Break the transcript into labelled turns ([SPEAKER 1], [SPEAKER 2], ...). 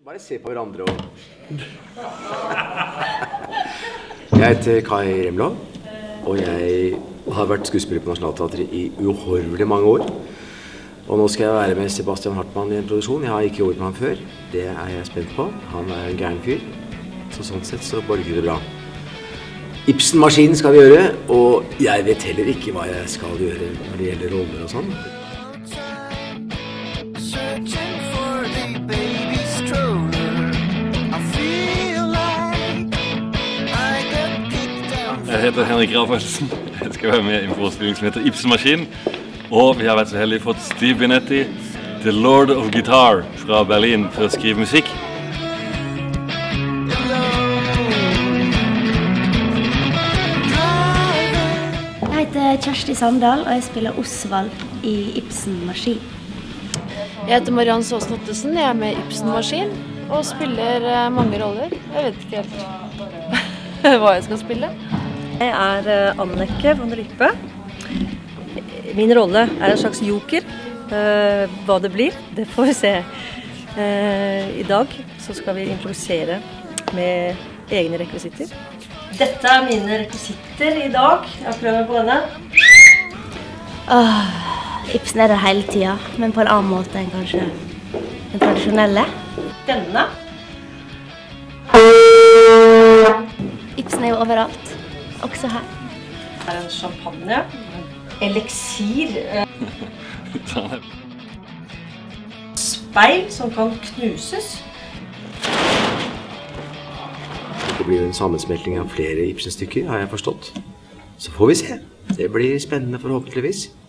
[SPEAKER 1] Bare se på hverandre og... Jeg heter Kai Remlov, og jeg har vært skuespiller på Nationaltheatret i uhorvelig mange år. Og nå skal jeg være med Sebastian Hartmann i en produksjon. Jeg har ikke jobbet med ham før. Det er jeg spent på. Han er en gæren fyr. Så sånn sett så borger det bra. Ibsen-maskinen skal vi gjøre, og jeg vet heller ikke hva jeg skal gjøre når det gjelder roller og sånn.
[SPEAKER 2] Jeg heter Henrik Rafaelsen. Jeg skal være med i en forestilling som heter Ibsen-maskinen. Og vi har vært så heldige fått Steve Benetti, The Lord of Guitar fra Berlin, til å skrive musikk.
[SPEAKER 3] Jeg heter Kjersti Sandal, og jeg spiller Osvald i Ibsen-maskin.
[SPEAKER 4] Jeg heter Marianne Saasn Ottesen, jeg er med i Ibsen-maskin og spiller mange roller. Jeg vet ikke helt hva jeg skal spille.
[SPEAKER 5] Jeg er Anneke von der Lippe. Min rolle er en slags joker. Hva det blir, det får vi se. I dag så skal vi improvisere med egne rekvisitter. Dette er mine rekvisitter i dag. Jeg prøver på denne.
[SPEAKER 3] Ibsen er der hele tiden, men på en annen måte enn kanskje den tradisjonelle.
[SPEAKER 5] Denne.
[SPEAKER 3] Ibsen er jo overalt, også her.
[SPEAKER 5] Det er en champagne, eliksir, speil som kan knuses.
[SPEAKER 1] Det blir jo en sammensmelting av flere Ibsen-stykker, har jeg forstått. Så får vi se. Det blir spennende forhåpentligvis.